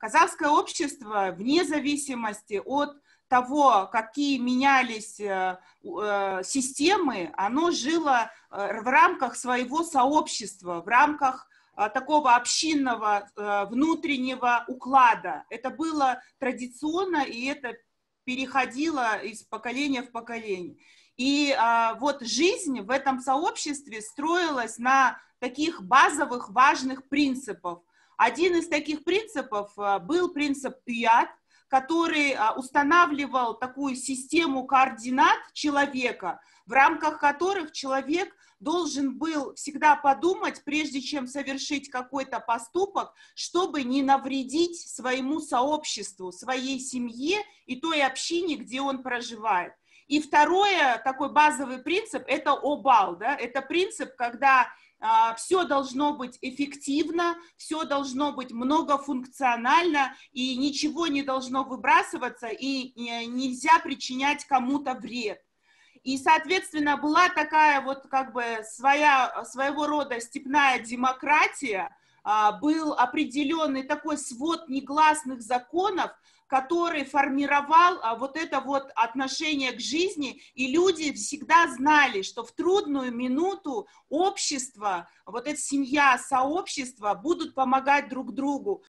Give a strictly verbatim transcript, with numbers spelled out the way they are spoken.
казахское общество, вне зависимости от того, какие менялись системы, оно жило в рамках своего сообщества, в рамках такого общинного внутреннего уклада. Это было традиционно, и это переходило из поколения в поколение. И а, вот жизнь в этом сообществе строилась на таких базовых важных принципах. Один из таких принципов а, был принцип Уят, который а, устанавливал такую систему координат человека, в рамках которых человек должен был всегда подумать, прежде чем совершить какой-то поступок, чтобы не навредить своему сообществу, своей семье и той общине, где он проживает. И второе, такой базовый принцип, это обал, да, это принцип, когда а, все должно быть эффективно, все должно быть многофункционально, и ничего не должно выбрасываться, и, и нельзя причинять кому-то вред. И, соответственно, была такая вот как бы своя, своего рода степная демократия, а, был определенный такой свод негласных законов, который формировал а, вот это вот отношение к жизни, и люди всегда знали, что в трудную минуту общество, вот эта семья, сообщество будут помогать друг другу,